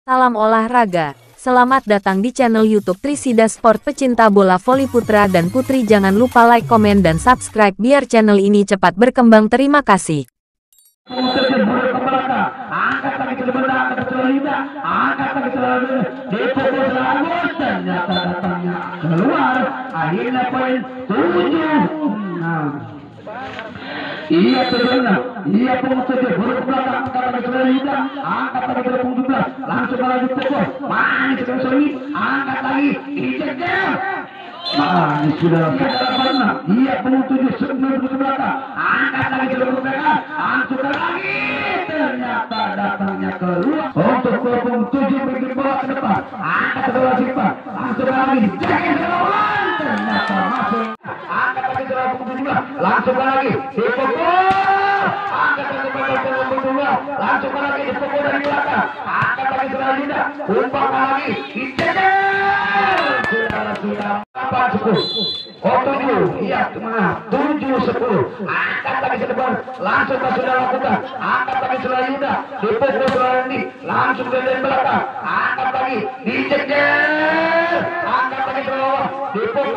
Salam olahraga, selamat datang di channel YouTube Trisida Sport. Pecinta bola voli putra dan putri, jangan lupa like, komen, dan subscribe biar channel ini cepat berkembang. Terima kasih. Iya terbenam, iya pengusaha buruk belakang kata Israelita, angkat lagi ke 17, langsung lagi pukul, manis ke sini, angkat lagi, dijegal, manis sudah pernah, iya pengusaha sebelum ke belakang, angkat lagi ke belakang, langsung lagi, ternyata datangnya keluar, untuk 27 pergi bola ke depan, angkat ke bola simpan, langsung lagi, dijegal lawan, ternyata masuk. Angkat lagi langsung lagi dipukul, angkat lagi langsung lagi dipukul dari belakang, angkat lagi selanjutnya, umpan lagi dicecer, sudah 8-10, oh 7, iya 7-10, angkat lagi ke depan, langsung sudah lakukan, angkat lagi selanjutnya, dipukul selanjutnya, langsung dari belakang, angkat lagi dicecer, angkat lagi ke bawah, dipukul,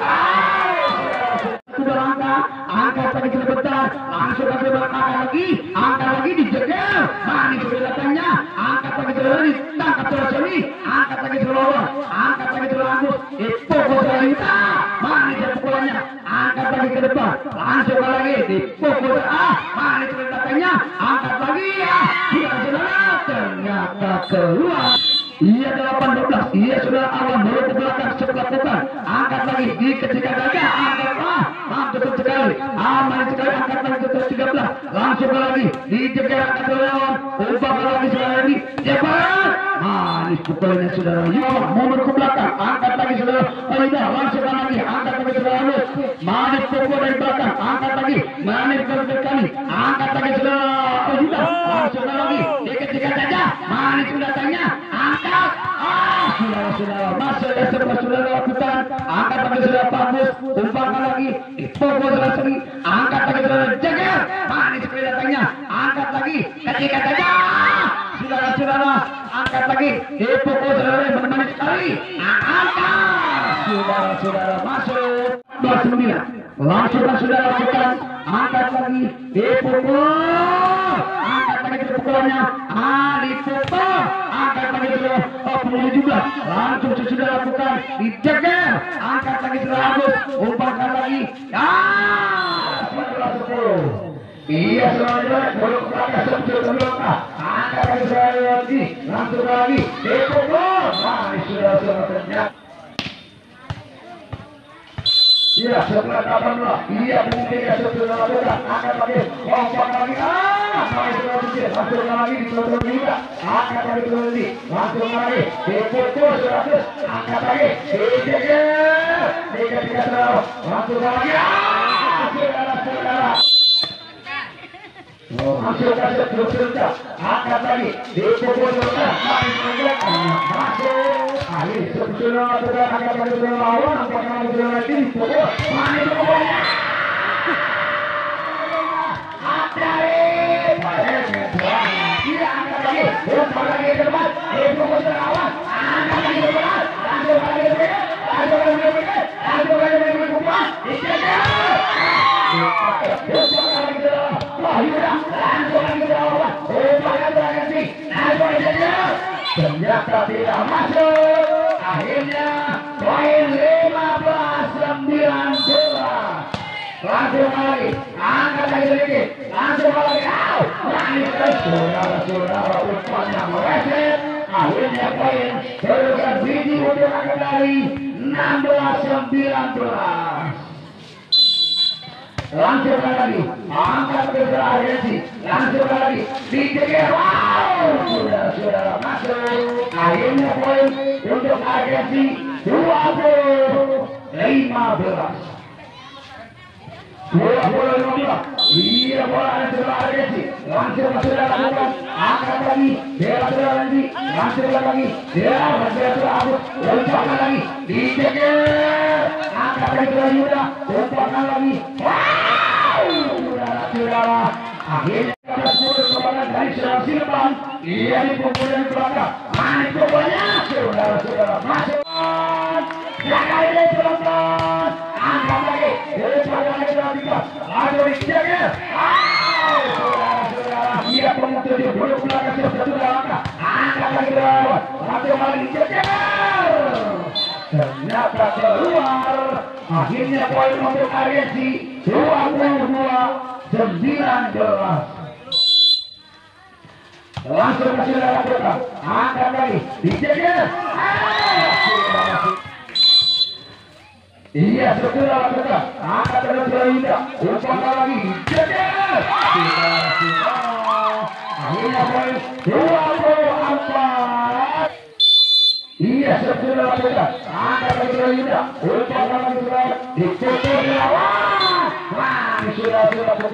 angkat lagi ke depan, langsung ke belakang lagi, angkat lagi dijegal, manis datangnya, angkat lagi ke lari, tangkap terus ini, angkat lagi ke bawah, angkat lagi ke langus, dipukul selanjutnya, manis pukulannya, angkat lagi ke depan, langsung lagi dipukul, manis datangnya, angkat lagi, sudah ternyata keluar. Iya 18, iya sudah awal baru ke belakang lakukan, angkat lagi di ketika gajah, angkat betul sekali, manis sekali, angkat lagi ke 13, langsung lagi dijegal, angkat lawan, ubah lagi lagi, cepat, manis pukulannya saudara, mundur ke belakang, angkat lagi saudara, langsung lagi, angkat lagi saudara, manis pukul dari belakang, angkat lagi, manis sekali, angkat lagi saudara, langsung lagi di ketika gajah, manis datangnya, angkat, saudara, masuk ya sudah lakukan, angkat lagi sudah bagus, umpahkan lagi, dipukul selesai, angkat lagi sudah jegal, manis sekali datangnya, angkat lagi, ketika gajah, saudara, angkat lagi, dipukul selesai, manis sekali, angkat, saudara, masuk, 29, langsung sudah lakukan, angkat lagi, dipukul, angkat lagi pukulannya, dipukul, angkat lagi sudah 17, langsung sudah lakukan, dijegal, angkat lagi sudah bagus, umpahkan lagi, iya selanjutnya, belum belakang, angkat lagi sudah lagi, langsung lagi, dipukul, sudah ternyata. Iya, sebelah 18, iya mungkin ya sudah lakukan, angkat lagi, lompat lagi, langsung lagi ditutup juga, angkat lagi lagi, langsung lagi, dipukul 100, angkat lagi, dijegal, tiga terus, langsung lagi, saudara, masuk kasih terus, angkat lagi, dipukul terus, masuk. Akhir sebetulnya sudah angkat lagi sudah lawan, angkat lagi sudah lagi dipukul, manis pukulnya, tidak angkat lagi, umpan lagi ke depan, dipukul sudah lawan, angkat lagi ke depan, langsung lagi ke depan, langsung lagi ke depan, langsung lagi ke depan, dicegal, umpan lagi ke depan, langsung lagi ke depan, umpan lagi, langsung dicegal. Ternyata tidak masuk, akhirnya poin 15-19, langsung lagi, angkat lagi sedikit, langsung lagi, manis saudara, umpannya meleset, akhirnya poin teruskan biji untuk angkat dari 16-19. Langsung lagi, angkat ke agensi, langsung lagi, dijegal, saudara, masuk, akhirnya poin untuk agensi 20-15. Iya bola sebelah agensi, langsung sudah lakukan, angkat lagi, bela lagi, langsung lagi, lompatkan lagi, dijegal, angkat lagi sudah, lompatkan lagi, saudara, akhirnya dari depan, iya dipukul dari belakang, manis bola masuk. Belakang ini penonton. Angkat lagi. Lalu dijaga. Saudara-saudara, dia penonton di belum belakang sudah angkat. Angkat lagi lawan. Lalu malah dijaga. Ternyata keluar. Akhirnya poin untuk Ariesi 22-19. Langsung ke saudara kita. Angkat lagi. Dijaga. Iya, saudara kita. Angkat lagi saudara Yuda. Umpan lagi. Dijaga. Akhirnya poin 24. Iya, saudara kita. Angkat lagi saudara Yuda. Umpan lagi saudara. Diputus lawan. Wah, saudara-saudara.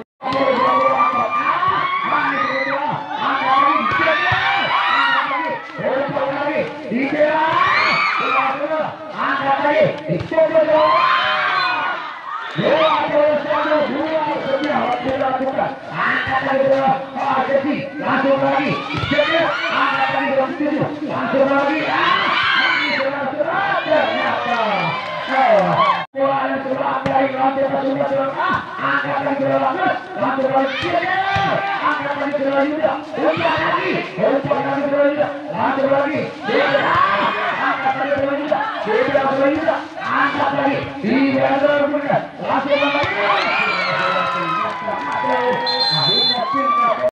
Langsung lagi, langsung lagi, langsung lagi,